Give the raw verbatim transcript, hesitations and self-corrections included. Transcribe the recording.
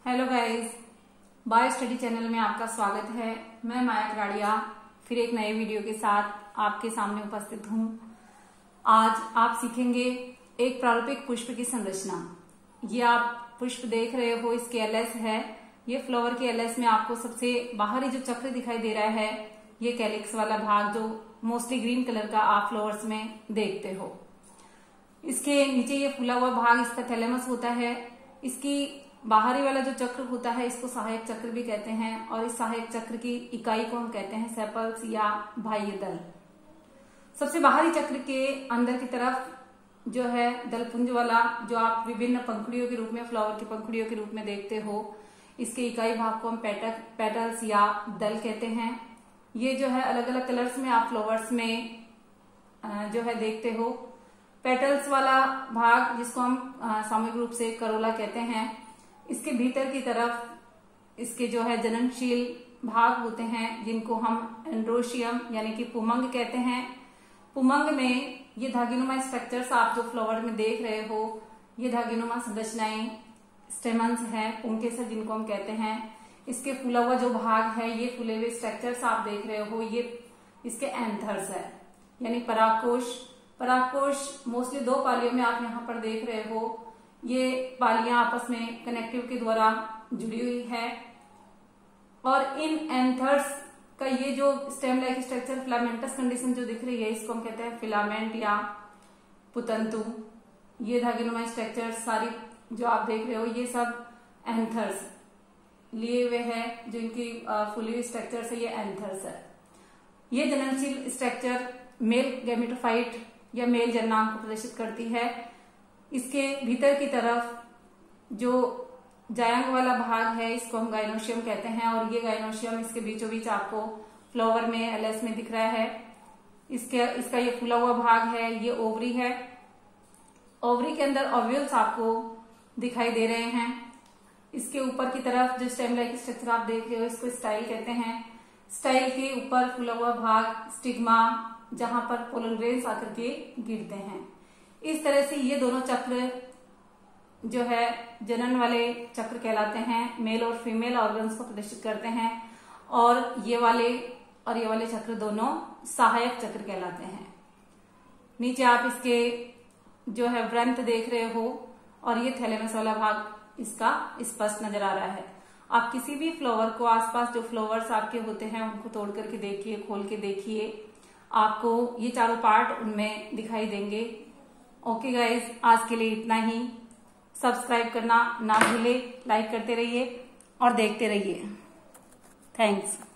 Hello guys, bio study channel में आपका स्वागत है। मैं माया कराड़िया फिर एक नए वीडियो के साथ आपके सामने उपस्थित हूँ। आज आप सीखेंगे एक प्रारूपिक पुष्प की संरचना। ये आप पुष्प देख रहे हो, इसके एलएस है। ये फ्लावर के एलएस में आपको सबसे बाहरी जो चक्र दिखाई दे रहा है, ये कैलिक्स वाला भाग जो मोस्टली ग्रीन कलर का आप फ्लावर्स में देखते हो। इसके नीचे ये फूला हुआ भाग, इसका थैलेमस होता है। इसकी बाहरी वाला जो चक्र होता है, इसको सहायक चक्र भी कहते हैं, और इस सहायक चक्र की इकाई को हम कहते हैं सेपल्स या बाह्य दल। सबसे बाहरी चक्र के अंदर की तरफ जो है दलपुंज वाला, जो आप विभिन्न पंखुड़ियों के रूप में, फ्लावर की पंखुड़ियों के रूप में देखते हो, इसके इकाई भाग को हम पेटल पेटल्स या दल कहते हैं। ये जो है अलग अलग कलर्स में आप फ्लावर्स में जो है देखते हो। पेटल्स वाला भाग, जिसको हम सामूहिक रूप से करोला कहते हैं, इसके भीतर की तरफ इसके जो है जननशील भाग होते हैं, जिनको हम एंड्रोशियम यानी कि पुमंग कहते हैं। पुमंग में ये धागेनुमा स्ट्रक्चर्स आप जो फ्लावर में देख रहे हो, ये धागेनुमा संरचनाएं स्टेमन्स हैं, पुंकेसर जिनको हम कहते हैं। इसके फूला हुआ जो भाग है, ये फूले हुए स्ट्रक्चर्स आप देख रहे हो, ये इसके एंथर्स है यानी परागकोश। परागकोश मोस्टली दो पालियों में आप यहाँ पर देख रहे हो। ये पालियां आपस में कनेक्टिव के द्वारा जुड़ी हुई है, और इन एंथर्स का ये जो stem like structure, filamentous condition जो दिख रही है, इसको हम कहते हैं फिलामेंट या पुतंतु। ये धागेनुमा स्ट्रक्चर सारी जो आप देख रहे हो, ये सब एंथर्स लिए हुए हैं, जो इनकी फुली हुई स्ट्रक्चर है, ये एंथर्स है। ये जननशील स्ट्रक्चर मेल गैमेटोफाइट या मेल जननांग को प्रदर्शित करती है। इसके भीतर की तरफ जो जायंग वाला भाग है, इसको हम गाइनोशियम कहते हैं, और ये गाइनोशियम इसके बीचों बीच आपको फ्लावर में एलएस में दिख रहा है। इसके इसका ये फूला हुआ भाग है, ये ओवरी है। ओवरी के अंदर ओव्यूल्स आपको दिखाई दे रहे हैं। इसके ऊपर की तरफ जो स्टेम लाइक स्ट्रक्चर आप देख रहे हो, इसको स्टाइल कहते हैं। स्टाइल के ऊपर फूला हुआ भाग स्टिग्मा, जहां पर पोलन ग्रेन्स आकर के गिरते हैं। इस तरह से ये दोनों चक्र जो है जनन वाले चक्र कहलाते हैं, मेल और फीमेल ऑर्गन्स को प्रदर्शित करते हैं, और ये वाले और ये वाले चक्र दोनों सहायक चक्र कहलाते हैं। नीचे आप इसके जो है व्रंत देख रहे हो, और ये थैलेमस वाला भाग इसका स्पष्ट नजर आ रहा है। आप किसी भी फ्लावर को, आसपास जो फ्लावर्स आपके होते हैं, उनको तोड़ करके देखिए, खोल के देखिए, आपको ये चारों पार्ट उनमें दिखाई देंगे। ओके गाइज, आज के लिए इतना ही। सब्सक्राइब करना ना भूले, लाइक करते रहिए और देखते रहिए। थैंक्स।